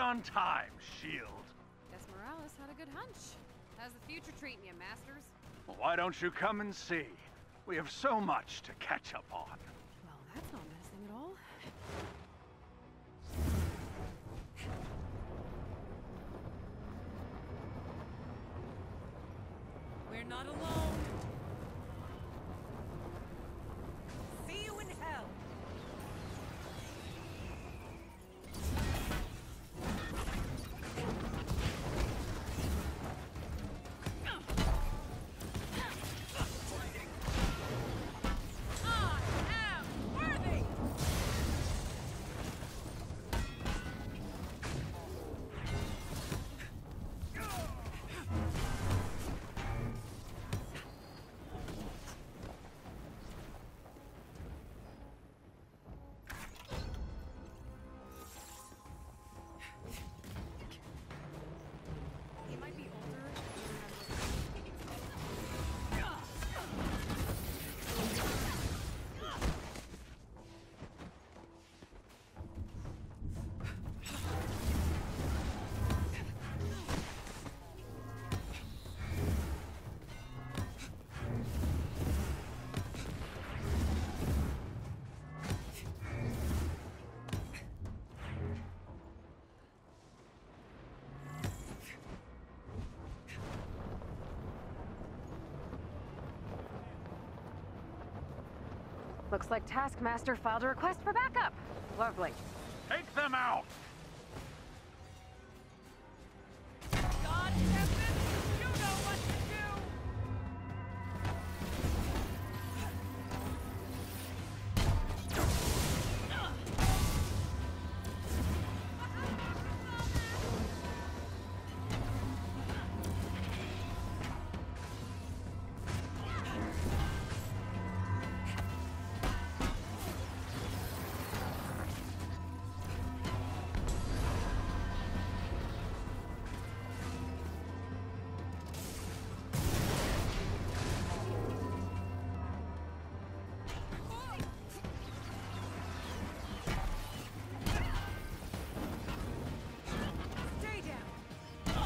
on time, S.H.I.E.L.D. Guess Morales had a good hunch. How's the future treating you, Masters? Well, why don't you come and see? We have so much to catch up on. Well, that's not menacing at all. We're not alone. See you in hell. Looks like Taskmaster filed a request for backup. Lovely. Take them out! God, Captain, you know what to do. Stay down.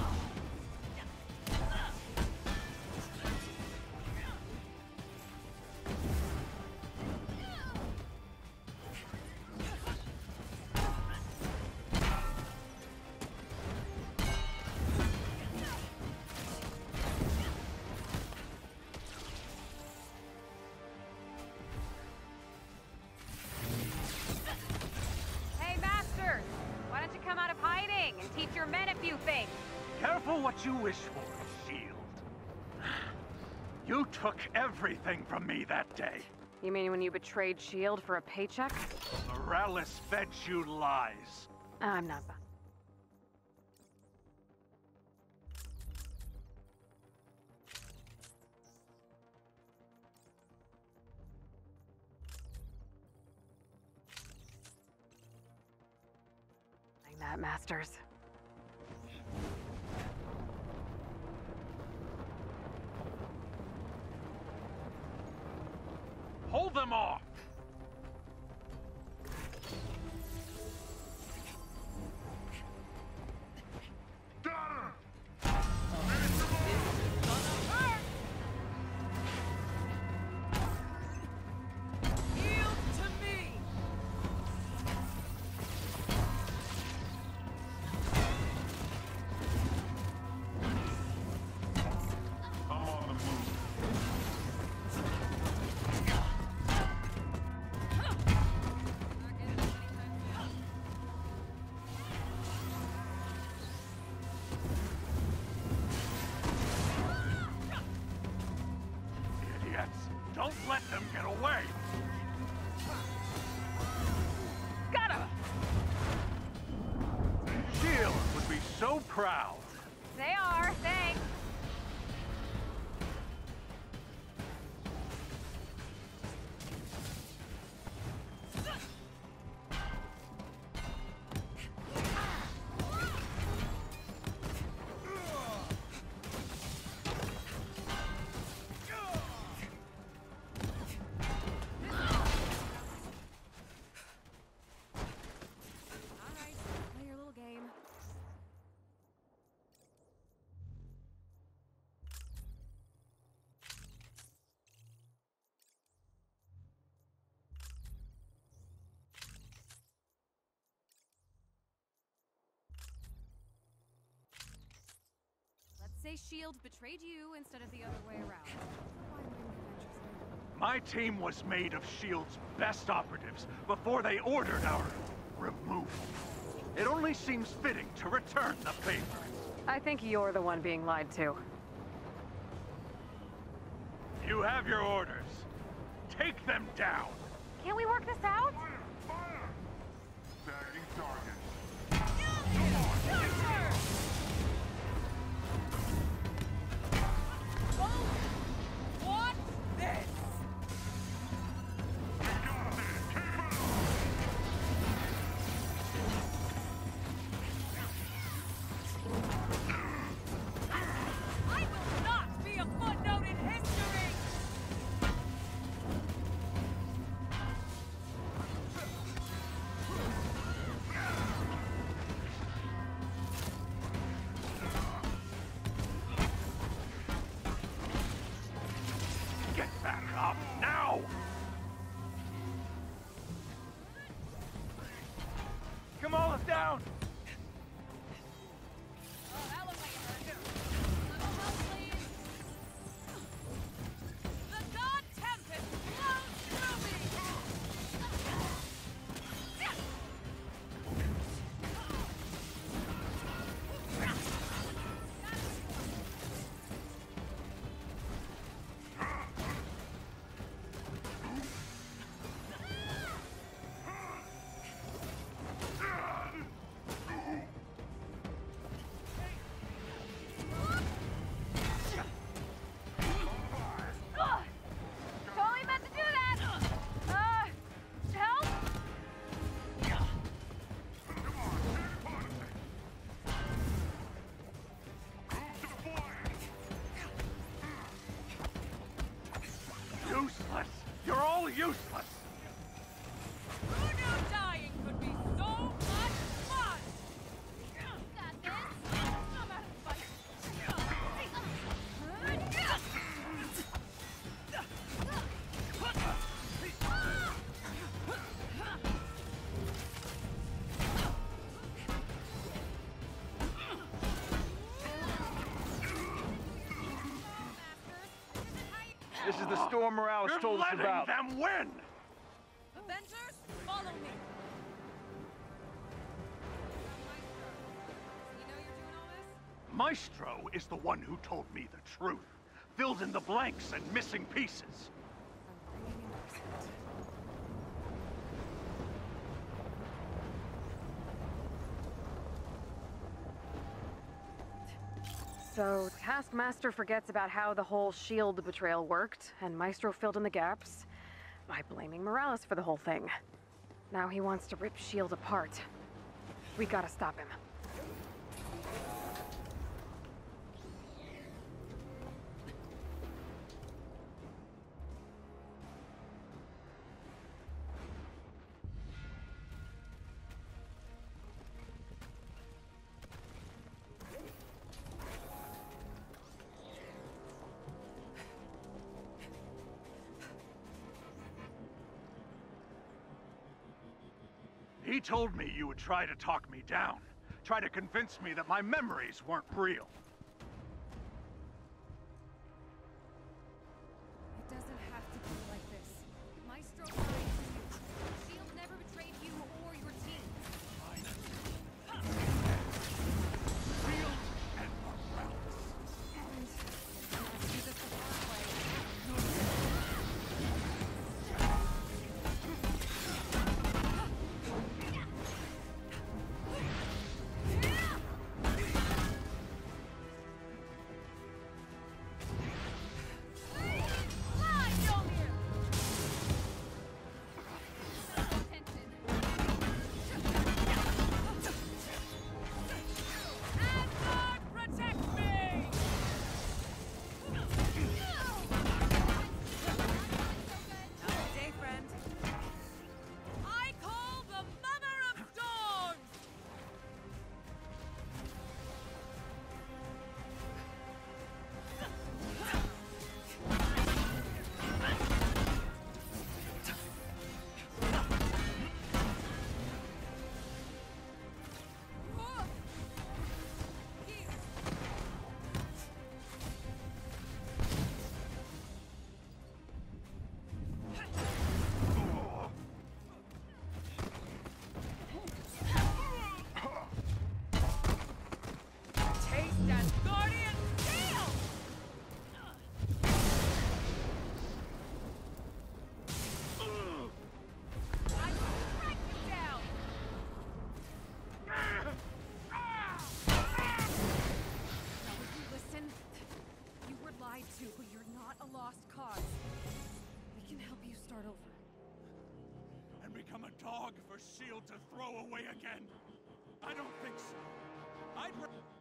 Hey, Masters! Why don't you come out of hiding and teach your men a few things? Careful what you wish for, S.H.I.E.L.D. You took everything from me that day. You mean when you betrayed S.H.I.E.L.D. for a paycheck? Morales fed you lies. I'm not. That, Masters. Hold them off! Got her! Yield to me. I'm on the move. Idiots! Don't let them get away! Got him! S.H.I.E.L.D. would be so proud. They are, thanks. All right, play your little game. Say S.H.I.E.L.D. betrayed you instead of the other way around. Why wouldn't the Avengers do? My team was made of S.H.I.E.L.D.'s best operatives before they ordered our removal. It only seems fitting to return the favor. I think you're the one being lied to. You have your orders. Take them down. Can't we work this out? Tagging target. Watch this! I will not be a footnote in history! Get back up now! Come on, down! Oh, that looks like it hurt too. Little help, please. The God Tempest flows through me! Totally meant to do that! Help? Useless! You're all useless! Who knew dying could be so much fun? Got this. I'm out of fight. This is the storm Morales You're told us letting about. them win! Avengers, follow me! You know you're doing all this? Maestro is the one who told me the truth. Filled in the blanks and missing pieces. So, Taskmaster forgets about how the whole S.H.I.E.L.D. betrayal worked, and Maestro filled in the gaps by blaming Morales for the whole thing. Now he wants to rip S.H.I.E.L.D. apart. We gotta stop him. He told me you would try to talk me down. Try to convince me that my memories weren't real. It doesn't have to be like this. Maestro lied to you. S.H.I.E.L.D. never betrayed you or your team. Shield and Morales. Do this the hard way. a lost cause. We can help you start over. And become a dog for S.H.I.E.L.D. to throw away again? I don't think so. I'd